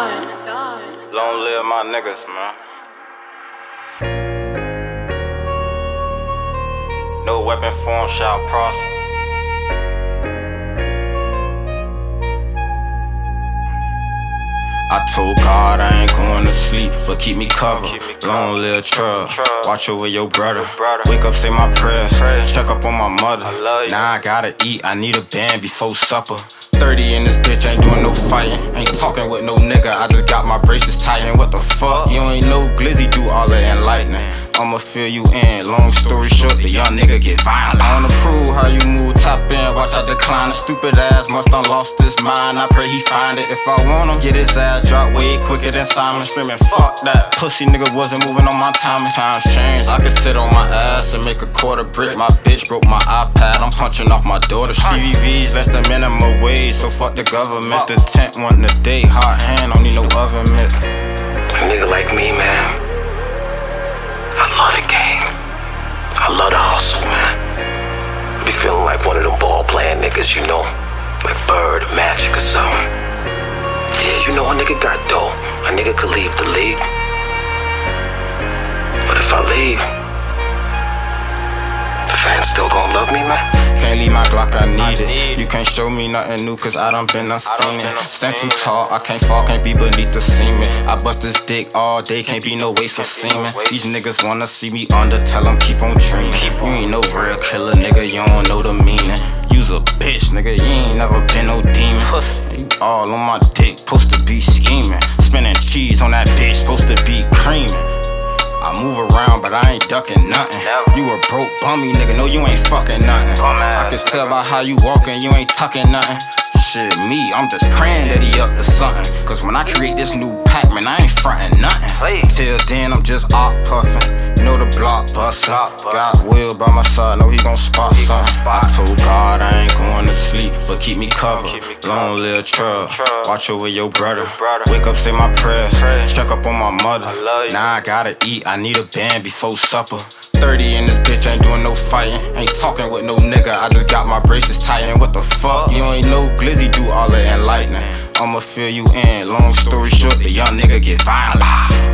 Long live my niggas, man. No weapon form shall prosper. I told God I ain't going to sleep, but keep me covered. Long live Trub, watch over your brother. Wake up, say my prayers, check up on my mother. Now I gotta eat, I need a band before supper. 30 in this bitch, ain't doing no fighting. Ain't talking with no nigga, I just got my braces tightened. What the fuck? You ain't no glizzy, do all the enlightening. I'ma fill you in, long story short, the young nigga get violent. I wanna prove how you move, top in, watch I decline. The stupid ass must done lost his mind, I pray he find it. If I want him, get his ass dropped way quicker than Simon. Screaming, fuck that, pussy nigga wasn't moving on my timing. Times change, I could sit on my ass and make a quarter brick. My bitch broke my iPad, I'm punching off my daughter. CVV's less than minimum wage, so fuck the government. The tent wanting a day, hot hand, don't need no oven mitt. A nigga like me, man, I love the game. I love the hustle, man. Be feeling like one of them ball playing niggas, you know, like Bird or Magic or something. Yeah, you know a nigga got dough. A nigga could leave the league. But if I leave, the fans still gon' love me, man. Can't leave my Glock, I need it. You can't show me nothing new, cause I done been unseen it. Stand too tall, I can't fall, can't be beneath the semen. I bust this dick all day, can't be no waste of semen. These niggas wanna see me under, tell them keep on dreaming. You ain't no real killer, nigga, you don't know the meaning. You's a bitch, nigga, you ain't never been no demon. You all on my dick, supposed to be scheming. Spinning cheese on that bitch, supposed to be creaming. I move around, but I ain't ducking nothing. You a broke bummy, nigga, no you ain't fucking nothing. I can tell by how you walking, you ain't tucking nothing. Shit, me, I'm just praying that he up to something. Cause when I create this new pack, man, I ain't frontin' nothing. Till then, I'm just op puffin'. You know the block bustin'. Got Will by my side, know he gon' spot something. I told God I ain't going to sleep, but keep me covered. Long live Trub, watch over your brother. Wake up, say my prayers, check up on my mother. Now I gotta eat, I need a band before supper. 30 in this bitch, ain't doing no fighting. Ain't talking with no nigga, I just got my braces tightened. What the fuck? You ain't no glizzy, do all the enlightening. I'ma fill you in, long story short, the young nigga get violent.